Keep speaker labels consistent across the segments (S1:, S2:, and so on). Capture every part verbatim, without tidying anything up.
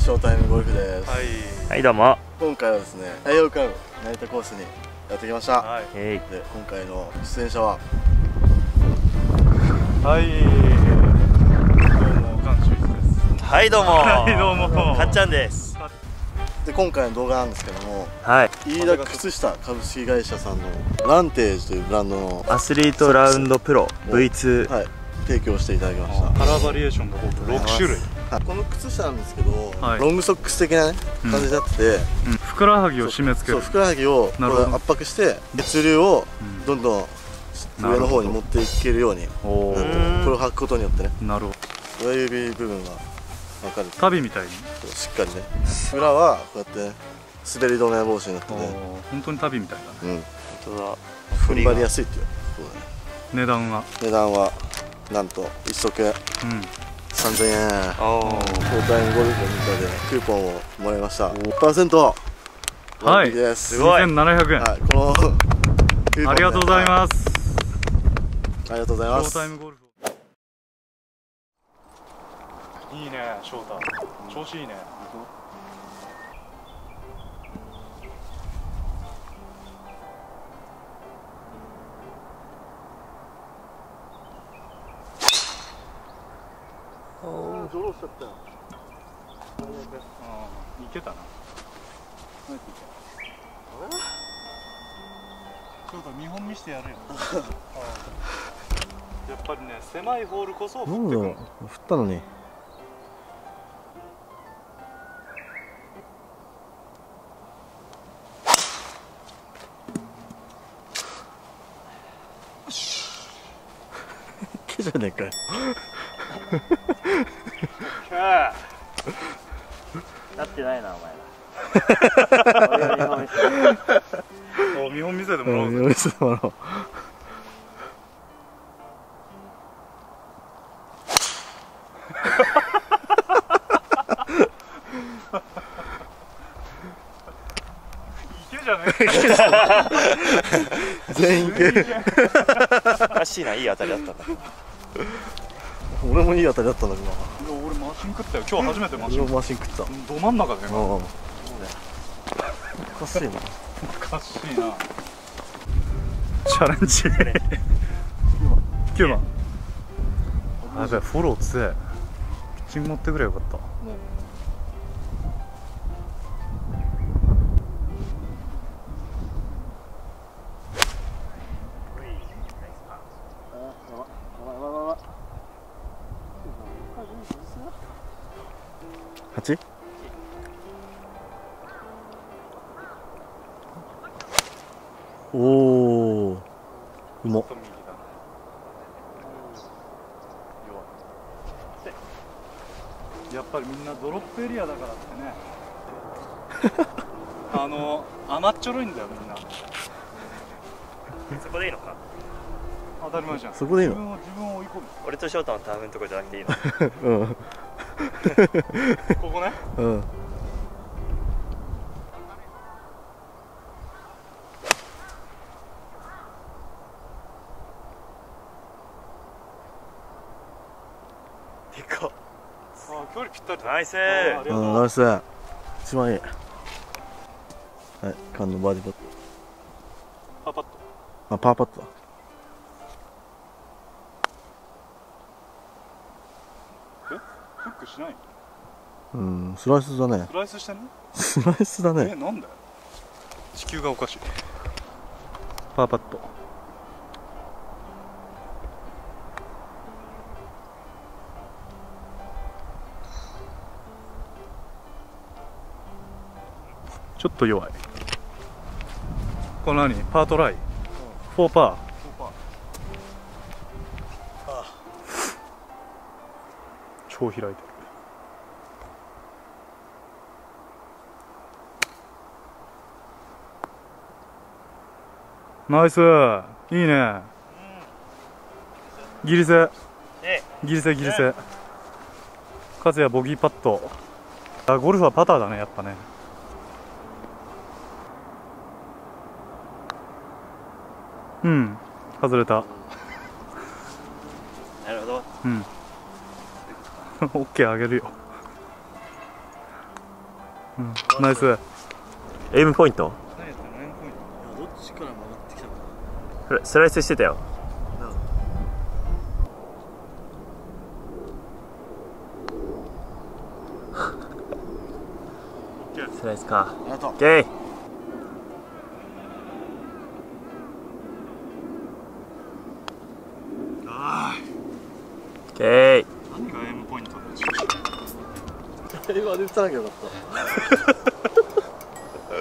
S1: ショータイムゴルフです。
S2: はい、はい、どうも。
S1: 今回はですね、太陽クラブ成田コースにやってきました。はい、で今回の出演者は
S2: はい、どうも関修一です。はい、どうも。はいどうもかっちゃんです。
S1: で今回の動画なんですけども、
S2: はい、
S1: 飯田靴下株式会社さんのランテージというブランドの
S2: アスリートラウンドプロ ブイツー、
S1: はい、提供していただきました。
S3: カラーバリエーションが僕ろく種類。
S1: この靴下なんですけど、はい、ロングソックス的な、ね、感じになってて、
S3: うん、ふくらはぎを締め付ける。
S1: そう、ふくらはぎを圧迫して血流をどんどん上の方に持っていけるようになってる。これを履くことによってね、なるほど、親指部分が分かる。
S3: 足袋みたいに
S1: しっかりね。裏はこうやって、ね、滑り止め防止になってて、
S3: 本当に足袋みたいだね。
S1: うん、本当だ。踏ん張りやすいっていう。そうだね。値段は値段はなんと一足、うん、さんぜんえん。ショータイムゴルフの中でクーポンをもらいました。いちパーセント
S3: はい、
S1: です。
S3: にせんななひゃくえん。はい、このクーポン、ね、ありがとうございます。
S1: ありがとうございます。
S3: ショータイムゴルフ。いいね、ショータ。調子いいね。
S1: ドローしちゃったよ。
S3: いけたな。ちょっと見本見してやるよ。やっぱりね、狭いホールこそ振ってくる。
S1: 振ったのに。毛じゃねえかよ。
S2: なってないな、お前ら。俺は見本見せて。
S3: お、見本見せてもらおう。
S1: 見本見せてもらおう。
S3: 池じゃねえ。
S1: 全員池。
S2: おかしいな、いい当たりだったんだ。
S1: 俺もいい当たりだったんだけど。
S3: 俺マシン食ったよ。今日初めてマシン。
S1: 俺もマシン食った。
S3: ど真ん中で。
S1: おかしいな。
S3: おかしいな。チャレンジ。きゅうばん。あ、じゃあフォロー強い。ピッチング持ってくればよかった。
S1: はち？おお、うまっ。
S3: やっぱりみんなドロップエリアだからってね。あの甘っちょろいんだよみんな。
S2: そこでいいのか。
S3: 当たり前じゃん。
S1: そこでいいの？
S3: 自分を自分を追い込む。
S2: 俺と翔太のターンのとこじゃなくていいの。
S1: うん。
S3: ここね。
S1: うん。
S2: でかっ。
S3: あ、距離ぴったり。
S2: ナイス。
S1: うん、ナイス。一番いい。はい、カンのバーディーパット。
S3: パーパット。
S1: あ、パーパットだ。
S3: え？フックしない？
S1: うん、スライスだね。
S3: スライスしてんの？
S1: スライスだね。
S3: え、なんだよ。地球がおかしい。パーパット。ちょっと弱い。これ何？パートライ？フォーパー。超開いてる。ナイス、いいね。ギリセ、ギリセギリセ。和也ボギーパット。あ、ゴルフはパターだね、やっぱね。うん、外れた。
S2: なるほど。
S3: うん。オッケーあげるよ。 うん、ナイス。
S2: エイムポイント。
S1: どっちから曲がってきた
S2: の？スライスしてたよ。スライスか。オッケー。オッケー。
S3: 何がエイムポイントだよ。
S1: 今で打たなきゃよかった。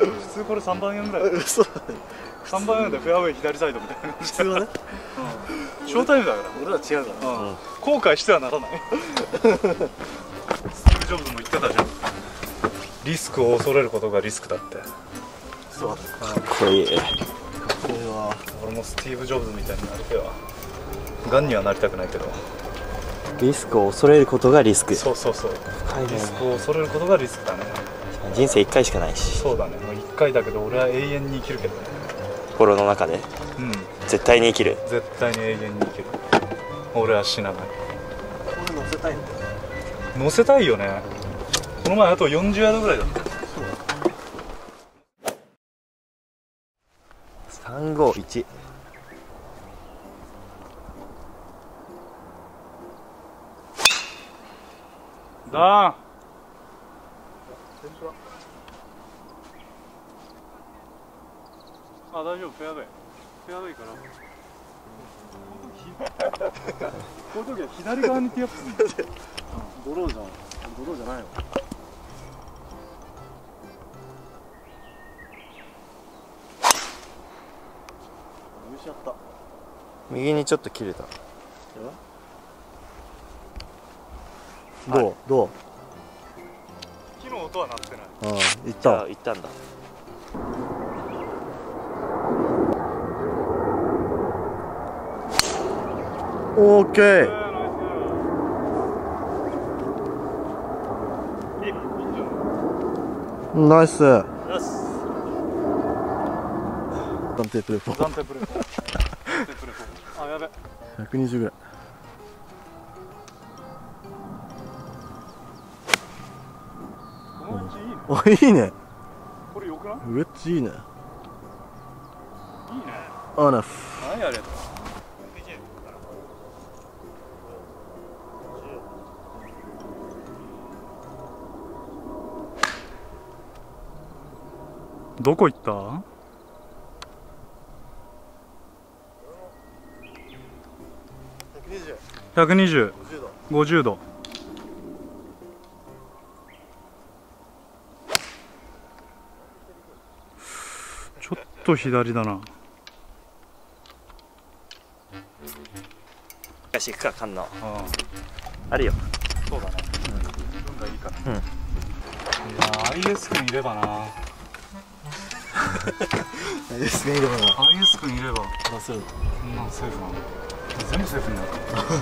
S3: 普通これさんばんアイアンぐらい。
S1: 嘘だね。
S3: さんばんアイアンでフェアウェイ左サイドみたいな。
S1: 普通はね。
S3: うん。ショータイムだから。
S1: 俺ら違うから。
S3: うん。後悔してはならない。スティーブ・ジョブズも言ってたじゃん。リスクを恐れることがリスクだって。
S1: そうだ。
S2: かっこいい。
S1: これは
S3: 俺もスティーブ・ジョブズみたいになりては。ガンにはなりたくないけど。
S2: リスクを恐れることがリスク。
S3: そうそうそう。リスクを恐れることがリスクだね。
S2: 人生いっかいしかないし。
S3: そうだね。もういっかいだけど俺は永遠に生きるけどね。
S2: 心の中で。
S3: うん。
S2: 絶対に生きる。
S3: 絶対に永遠に生きる。俺は死なない。
S1: これ乗せたいんだよ。
S3: 乗せたいよね。この前あとよんじゅうヤードぐらいだった。
S2: さんごいち。
S3: ダーン。あ、大丈夫、フェアウェイ。フェアウェイから。この時は左側にティーアップするんだよ。
S1: ドローじゃん。ドローじゃないの。見失った。
S2: 右にちょっと切れた。
S1: どうどう。
S3: 木の音は鳴ってない。
S1: ああ、行った。
S2: 行ったんだ。
S1: オーケー。ナイス。暫定プレポ。
S3: 暫定プレポ。暫定プレポ。あ、やべ。
S1: ひゃくにじゅうぐらい。あ、いいね。
S3: これよくない？
S1: ウェッジいいね。いいね。
S3: ア
S1: ナフ。
S3: はい、ありがとう。どこ行った？ひゃくにじゅう。ごじゅうど。ちょっと左だな。
S2: 東行くか、観音。
S3: ああ、
S2: あるよ。
S3: そうだね。運がいいから。うん。いやー、アイエス 君いればな。
S1: アイエス 君いればな。
S3: アイエス 君いれば。
S1: 出せる。
S3: こんなんセーフなの。全部セーフになる。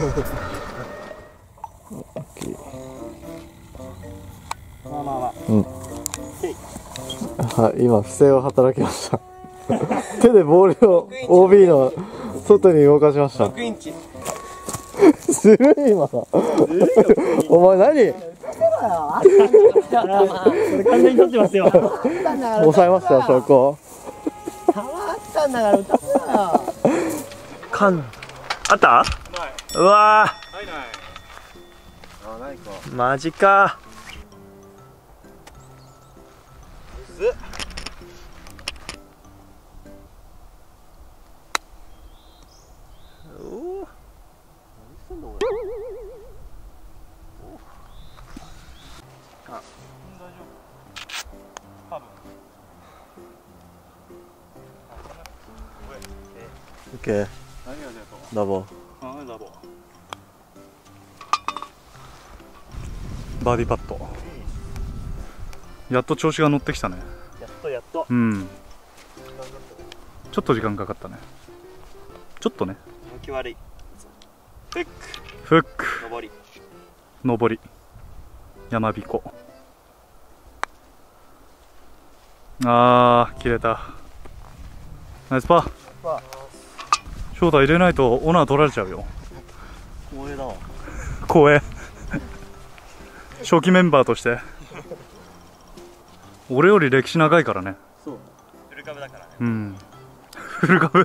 S1: オッケー。
S3: まあまあまあ。
S1: うん。はい、今不正を働きました。手でボールを オービー の外に動かしました。ろくインチ。する今の。お前何？
S2: 完全に取ってますよ。
S1: 抑えましたよ、そこ。
S2: たまったんだから歌ってたよ。かん。あった？うわー。
S3: ないない。
S1: あ、ないか。
S2: マジか。
S1: オッケー。ダボ。
S3: あ、ダボ。バーディーパット。やっと調子が乗ってきたね。
S2: やっとやっと。
S3: うん。ちょっと時間かかったね。ちょっとね。
S2: 向き悪い。フック。
S3: フック。
S2: 上り。
S3: 上り。山彦。あー、切れた。ナイスパー。翔太入れないとオナー取られちゃうよ。
S1: 光栄だわ。
S3: 光栄。初期メンバーとして。 俺より歴史長いからね。
S2: そうフル株だからね。
S3: うん、フル株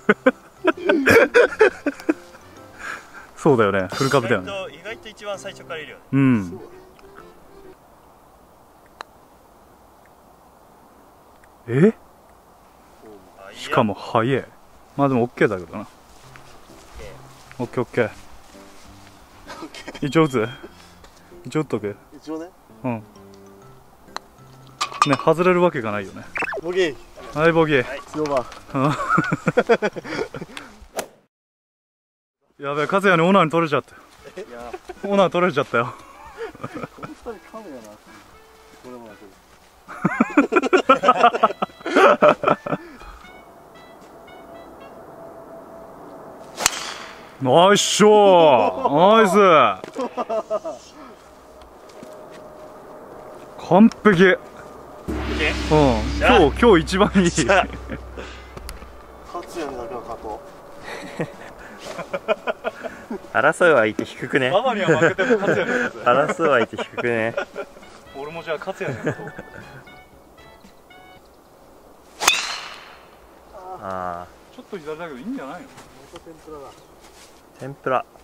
S3: そうだよね、フル株だよね。
S2: 意外と一番最初からいるよね。
S3: うん。え、しかも早い。まあでも OK だけどな。 OKOK。 一応打つ、一応打っとく。
S1: 一応ね。
S3: うんね、外れるわけがないよね。
S1: ボギー。
S3: はい、ボギー。
S1: 強ば。
S3: やべえ、和也にオナーに取れちゃった。オナー取れちゃったよ。ナイスショー、ナイス。完璧。うん、今日今日一番いい。
S1: 勝也にだけは勝とう。
S2: 争う相手低くね。
S3: ママには負けても勝也に勝
S2: つ。争う相手低くね。
S3: 俺もじゃあ勝也に勝とう。ああ。ちょっと左だけどいいんじゃないの？
S1: 天ぷらだ。
S2: 天ぷら。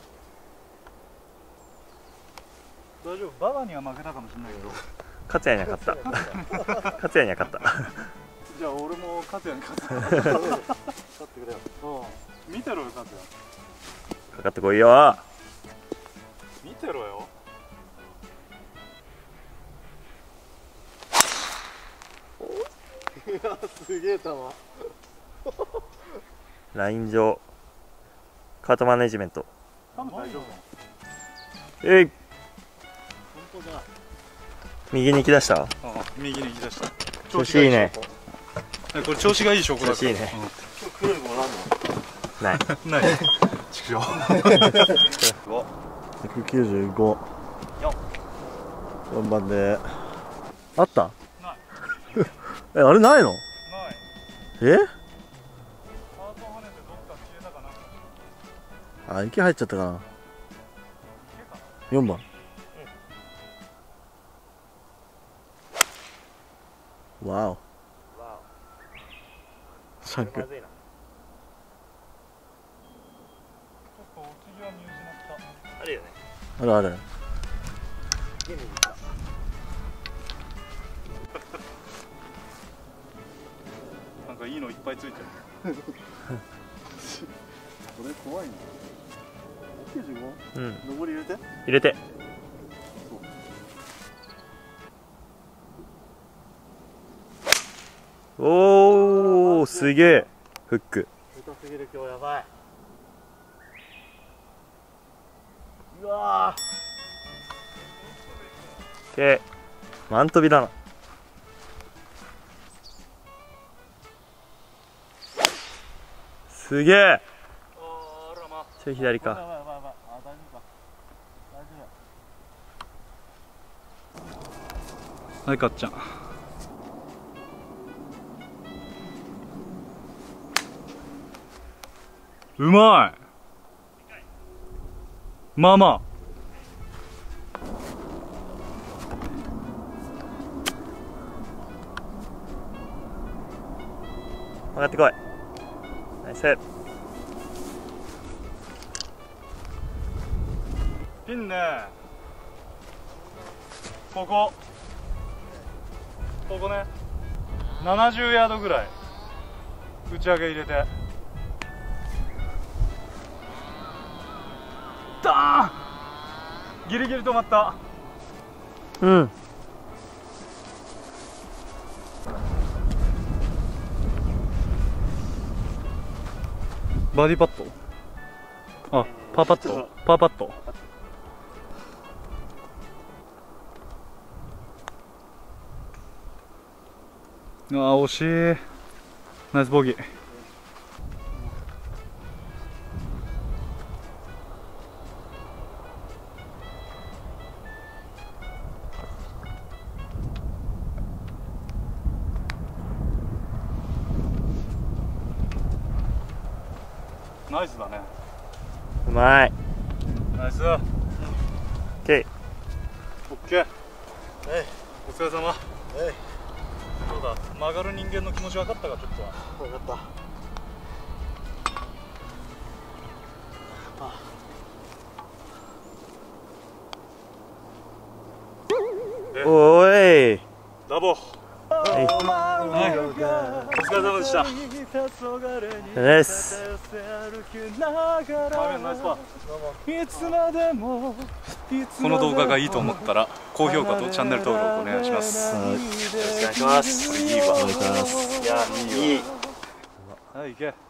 S3: 大丈夫。ババには負けたかもしれないけど。
S2: 勝也には勝った。勝也には勝った。
S3: じゃあ俺も勝也に勝つ。勝ってくれよ。見てろよ勝也。
S2: かかってこいよ。
S3: 見てろよ。
S1: いやすげえ球。
S2: ライン上。カートマネジメント。
S1: 多分大丈夫。
S2: えい。右に行き出した。
S3: ああ、右に行き出した。
S2: 調子いいね。
S3: これ調子がいい証拠だから。
S2: 調子いいね。
S1: 今日黒いもの
S2: ない。
S3: ない。畜生。
S1: 百九十五。四番で。あった。
S3: ない。
S1: え、あれないの。ない。え。あ、池入っちゃったかな。よんばん。わお。シャンク。
S2: あるよね。
S1: あるある。
S3: なんかいいのいっぱいついてる。これ怖いな。きゅうじゅうご？うん。上り入れて。
S2: 入れて。おお、すげえ。フック。
S1: 下手すぎる今日やばい。うわ
S2: ー。け。マントビだな。すげえ。ちょい左か。
S3: はい、かっちゃん。うまい。まあまあ。
S2: 上がってこい。ナイス。
S3: ピンね。ここ。ここね。ななじゅうヤードぐらい。打ち上げ入れて。ダーン。ギリギリ止まった。
S2: うん。
S3: バーディーパット。あ、パーパット。パーパット。あー、惜しい。ナイスボギー。ナイスだね。
S2: うまい。
S3: ナイス。オッ
S2: ケー。
S3: オッケー。お疲れ様。 そうだ、曲がる人間の気持ち分かったか、ちょっとは。
S1: 分かった。
S2: おーい。
S3: ダボ。はい。お疲れ様でした。
S2: です。
S3: この動画がいいと思ったら高評価とチャンネル登録お願いします。
S1: よろしくお願いします。
S3: これいいわ。
S1: お願いします。
S3: いや、いい。はい、行け。